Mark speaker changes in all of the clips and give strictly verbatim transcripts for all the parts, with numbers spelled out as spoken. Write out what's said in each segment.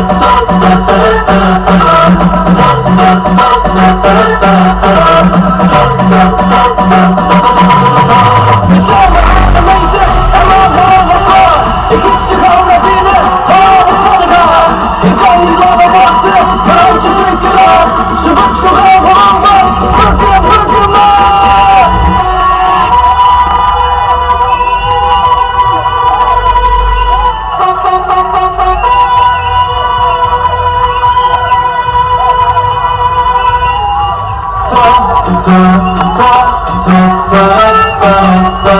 Speaker 1: Ik kies je gewoon naar binnen, oh wat kan ik aan? Ik kan niet langer wachten, mijn handjes in de raam. Ze wordt zo gauw gehouden, bukken, bukken maar! Ta ta ta ta ta ta ta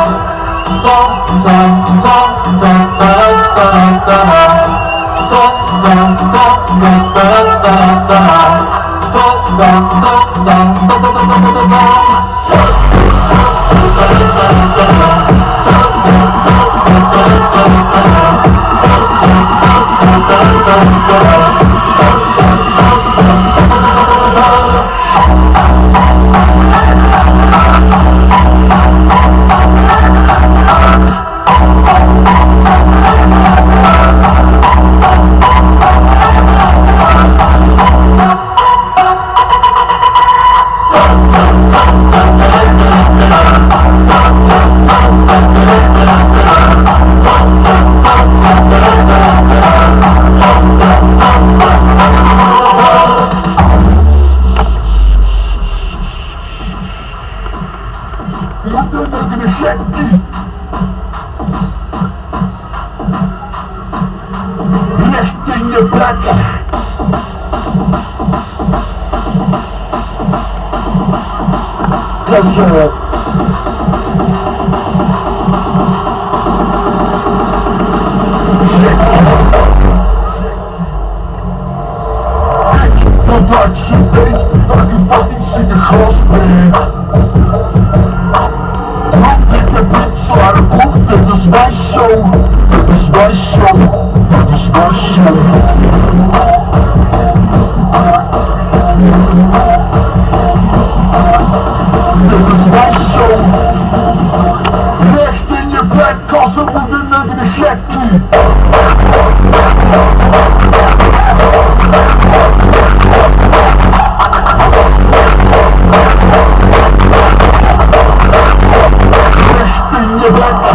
Speaker 1: Recht in je bek. Blijf je op. Ik wil dat je weet dat ik van iets in je glas ben. Dikke beat, zware boek, dit is mijn show. Dit is mijn show. Dit is mijn show. Dit is mijn show. Recht in je bek als een moeder met een gekkie. Recht in je bek.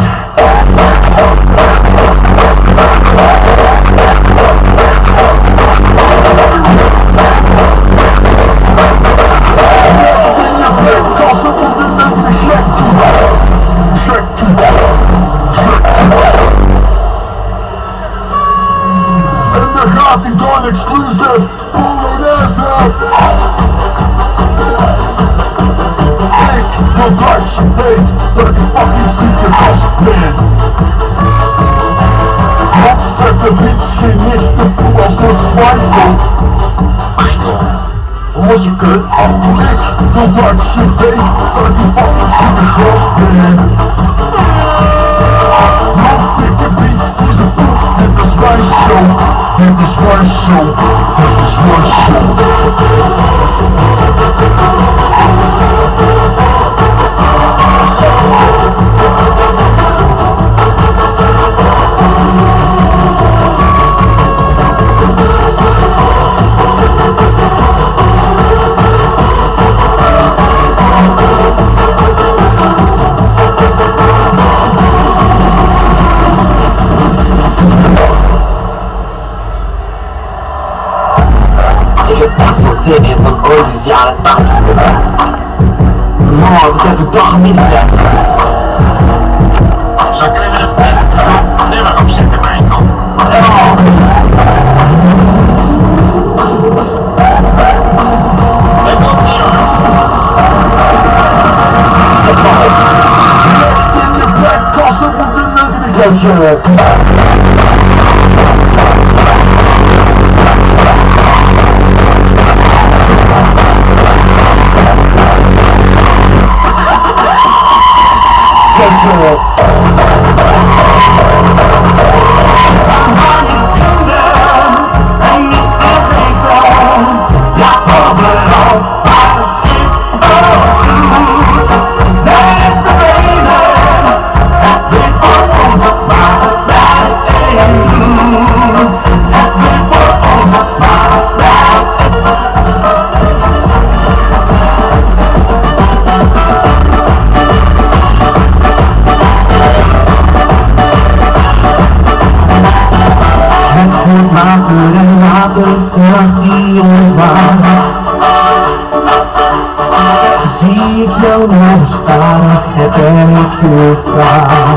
Speaker 1: Exclusive Polonaise. Ik wil dat je weet dat ik een fucking zieke gast ben. Wat vette bitch, geen lichte poel als de Michael. Michael? Wat je kut? Ik wil dat je weet dat ik een fucking zieke gast ben. Drop dikke bitch, vieze poep, dit is mijn show. Dit is mijn show, dit is mijn show. Ik heb echt zo zin in zo'n Oldies jaren tachtig. Man, ik heb een dag gemist zeg.
Speaker 2: Zal ik er even een nummer opzetten bij je kant?
Speaker 1: Ja.
Speaker 2: Dat komt niet hoor.
Speaker 1: Zeg maar. Recht in je bek als een moeder met een gekkie. Let's go.
Speaker 3: wordt later en later, de nacht die ontwaakt. Zie ik jou naar me staren, heb en ik je vraag.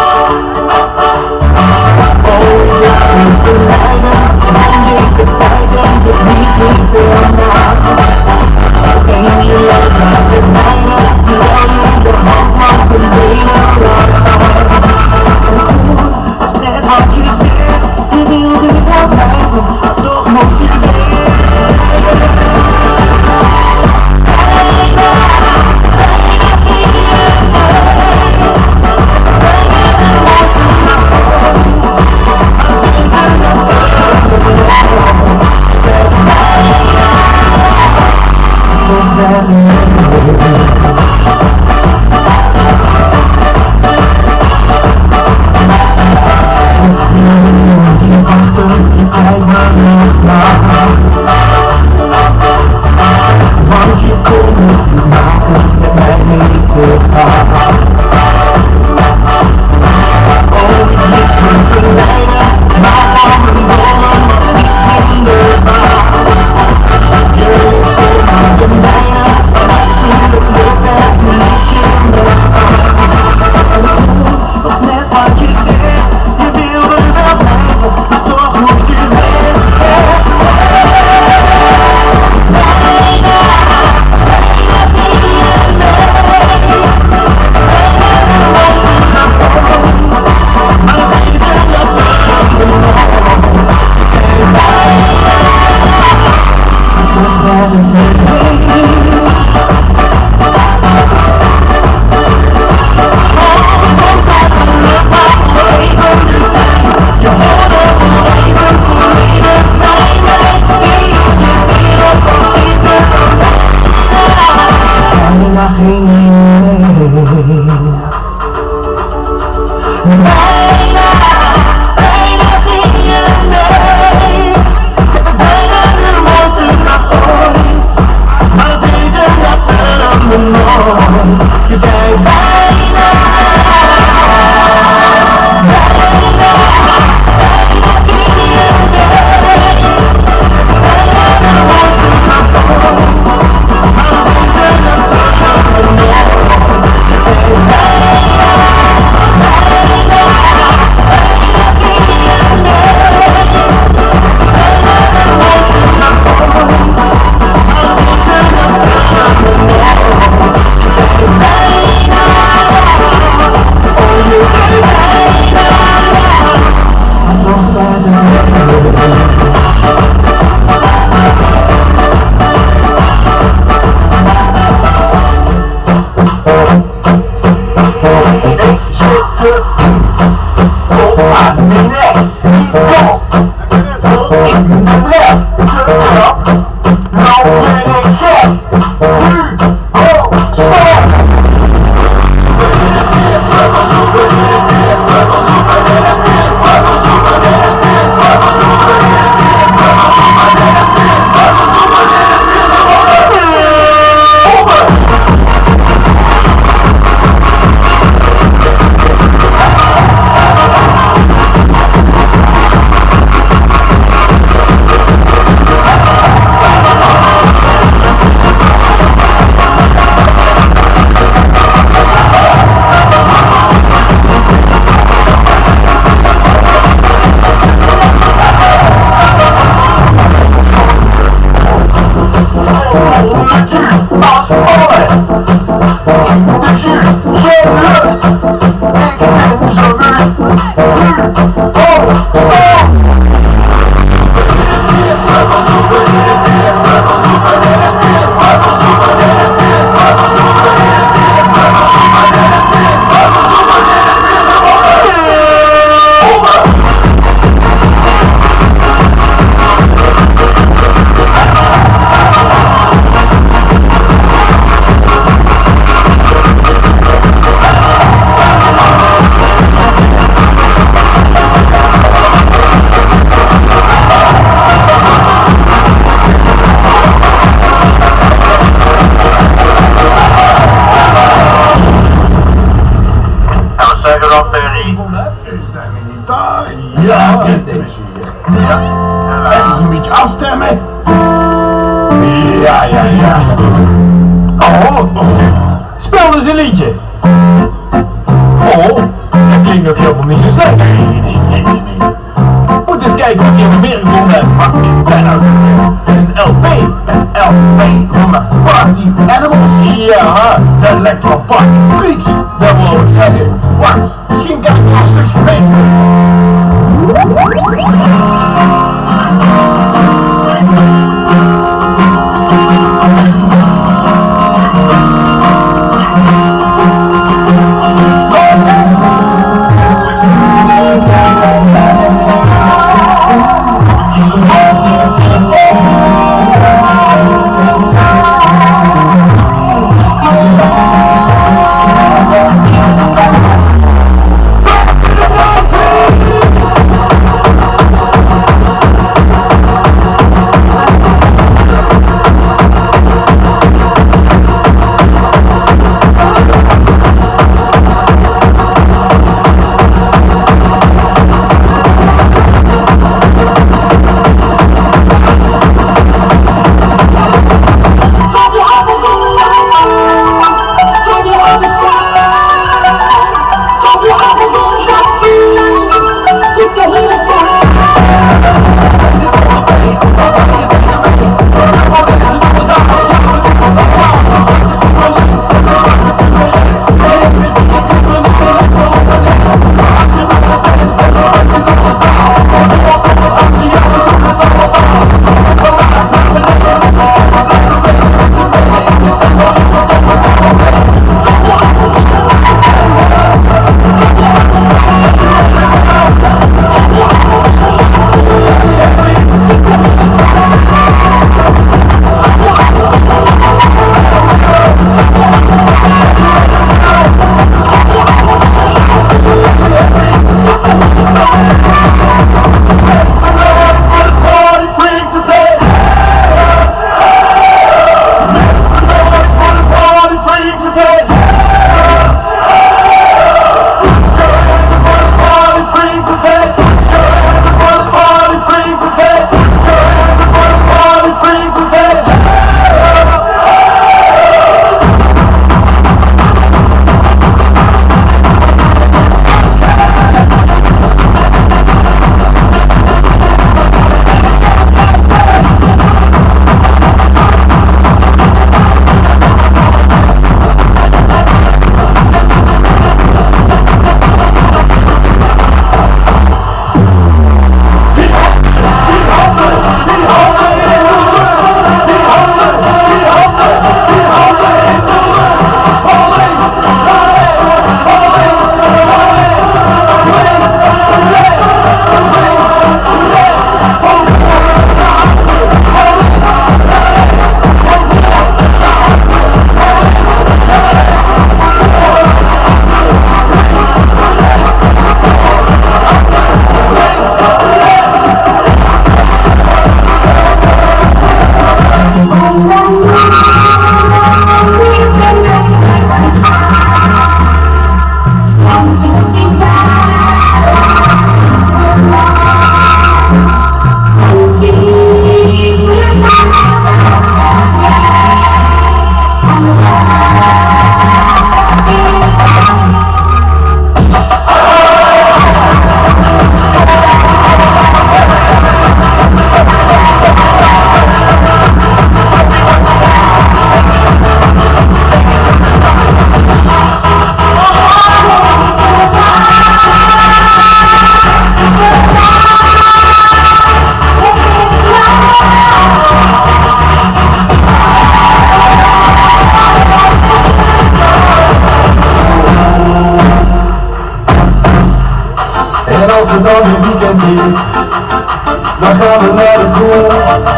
Speaker 3: Oh, ik ben te lijden van deze tijd en dit niet te veel maakt. En je loopt naar de mijne, terwijl je de hand van de benen laat gaan. Net wat je zegt, je wilde wel blijven, toch moest je weg. Bijna, bijna ging je mee, bijna
Speaker 1: Ja. Even een beetje afstemmen. Ja, ja, ja. Oh, oh. Speel dus een liedje. Oh, dat klinkt nog helemaal niet zo slecht. Nee, nee, nee, nee, nee. Moet eens kijken wat je nog meer gevonden hebt. Wat is het nou? Het is een L P. Een L P van de Party Animals. Ja, de Electro Party Freaks. Dat wil ik zeggen. Wacht, misschien kan ik nog een stukje meespelen.
Speaker 3: als het dan weer weekend is, dan gaan we naar de kroeg.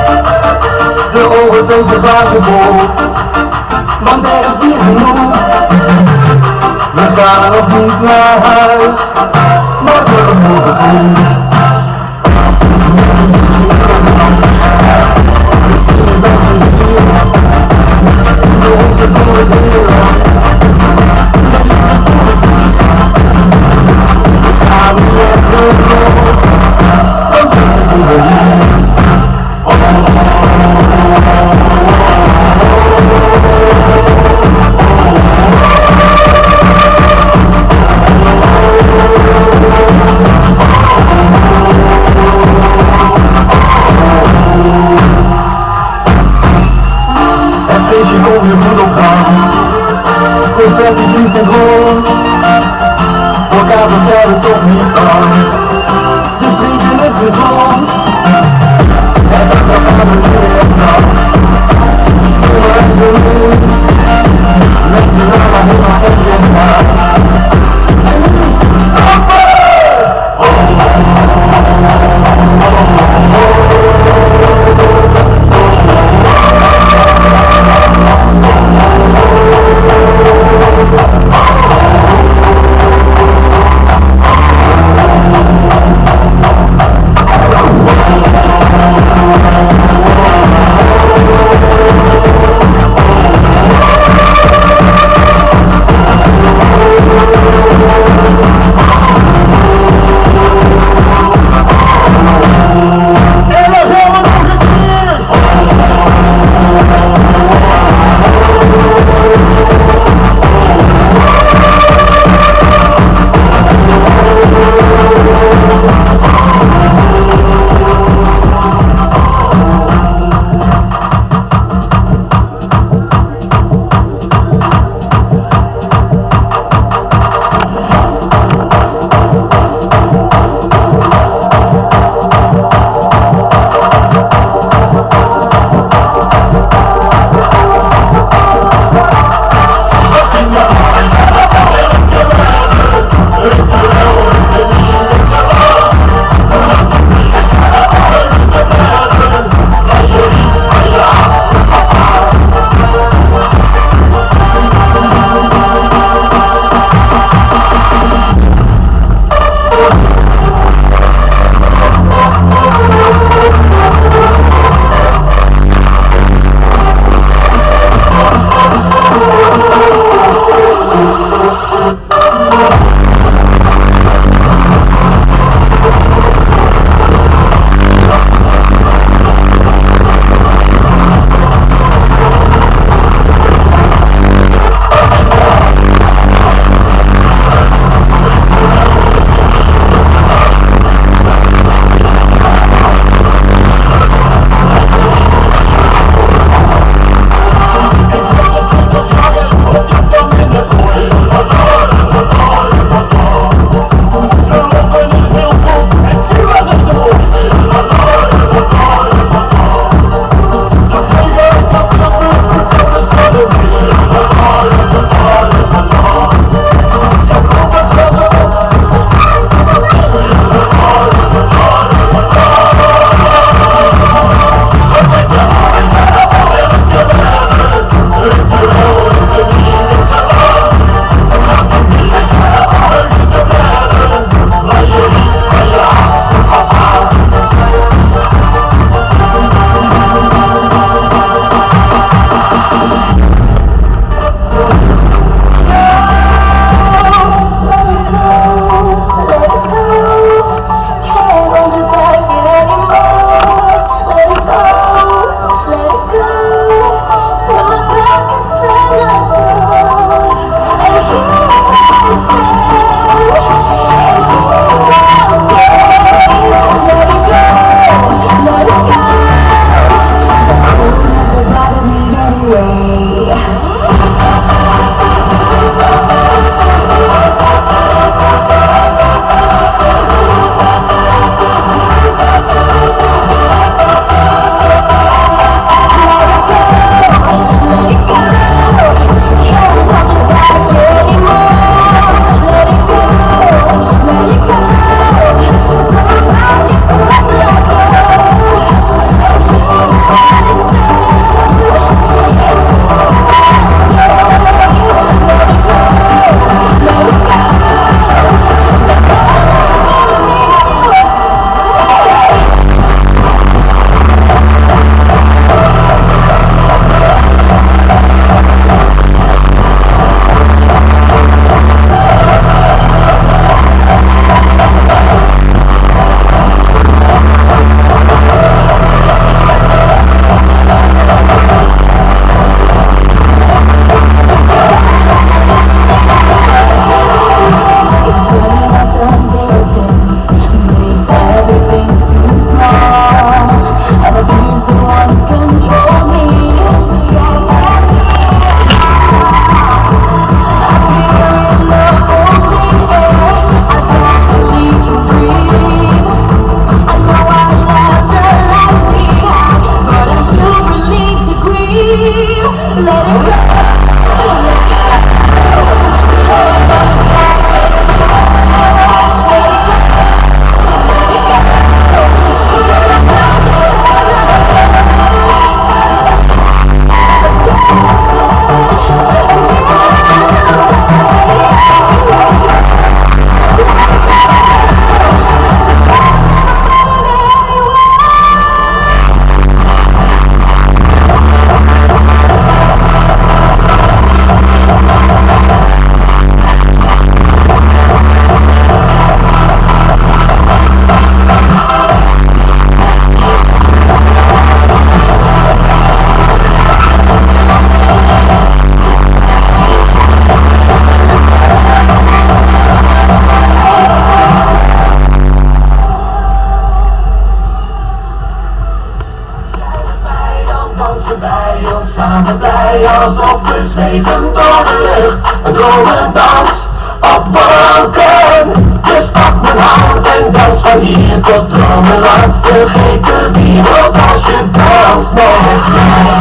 Speaker 3: De ogen tentje glazen vol, want er is weer genoeg. We gaan nog niet naar huis, maar we morgen vroeg. Confetti vliegt en rond. Elkaar vertellen toch niet bang. De vrienden is gezond. En dan gaan we weer dan. Heel erg geluk. Mensen willen helemaal in je naam. En nu, dansen wij ons samen blij, alsof we zweven door de lucht. Een dromendans op wolken. Dus pak mijn hand en dans van hier tot dromenland. Vergeet de wereld als je danst met mij.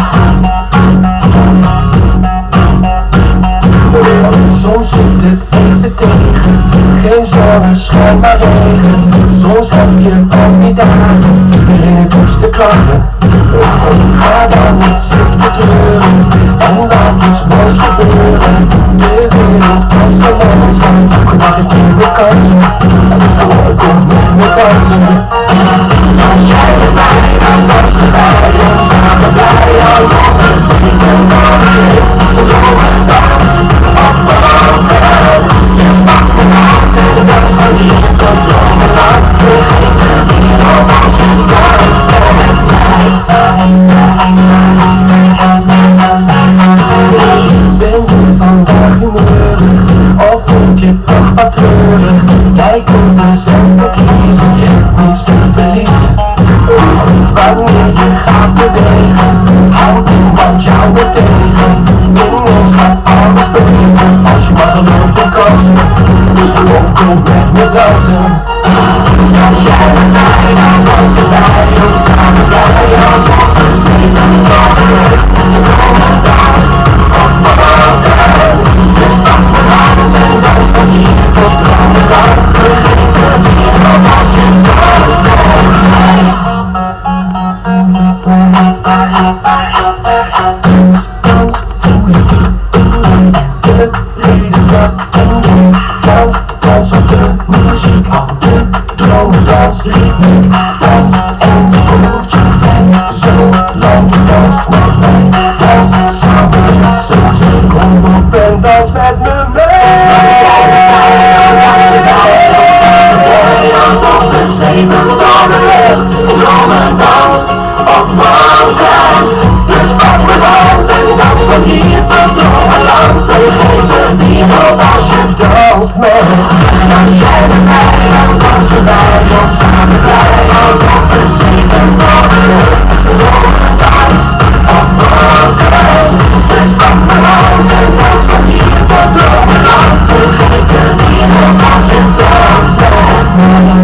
Speaker 3: Soms zit het even tegen, geen zonneschijn maar regen. Soms heb je van die dagen, iedereen het hoogste klachten. Ga dan niet zitten treuren en laat iets moois gebeuren. De wereld kan zo mooi zijn, elke dag heeft nieuwe kansen. Het is de mooi, kom met me dansen. Als jij met mij, dan dansen wij ons samen blij, alsof we zweven door de lucht. Een dromendans op wolken. Dus pak mijn hand en dans van hier tot dromenland. Vergeet de wereld als je danst met mij. Ben je vandaag humeurig of vind je toch wat treurig? Jij kunt er zelf voor kiezen, je hebt niets te verliezen. Wanneer je gaat bewegen, houdt iemand jou weer tegen. Ineens gaat alles beter, als je maar gelooft in kansen. Dus de mond komt met me dansen. Als jij met mij, dan dansen wij ons samen blij, alsof we zweven door de lucht. Een dromendans op wolken. Dus pak mijn hand en dans van hier tot dromenland. Vergeet de wereld als je danst met mij. Dans, doe je de reden dat en jij dans, dans op de muziek van de dromendansritmiek. Dans en je voelt je vrij, zolang je danst met mij. Dans samen met z'n tweeën, kom op en dans met me mee. Als jij met mij, dan dansen wij ons samen blij, alsof we zweven door de lucht. Een dromendans op wolken. Dus pak mijn hand en dans van hier tot dromenland. Vergeet de wereld als je danst met mij. Als jij met mij, dan dansen wij ons samen blij, alsof we zweven door de lucht. Een dromendans op wolken. Dus pak mijn hand en dans van hier tot dromenland. Vergeet de wereld als je danst met mij.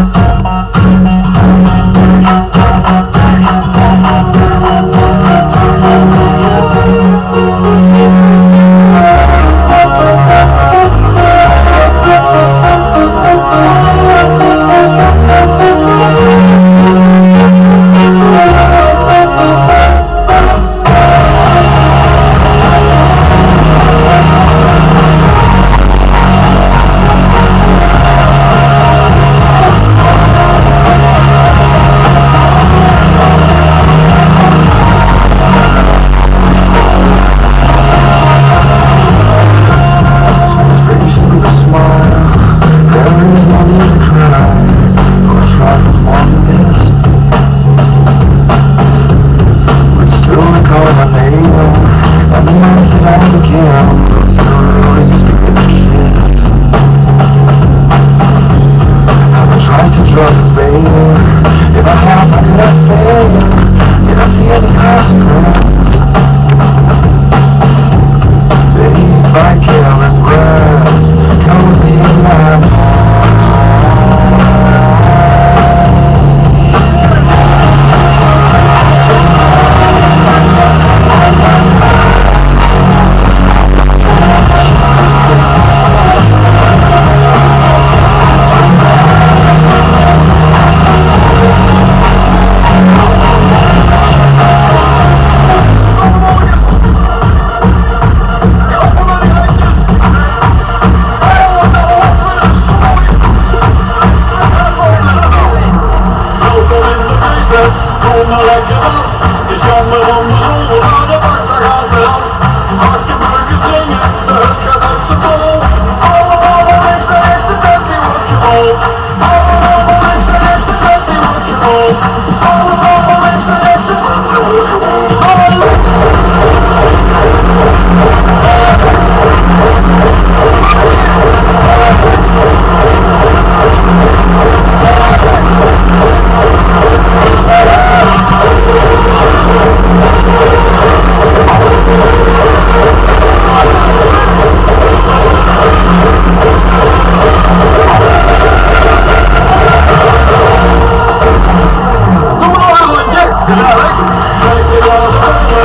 Speaker 1: We'll be right back.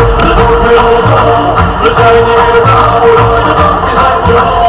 Speaker 1: We zijn hier, we zijn hier, we zijn hier.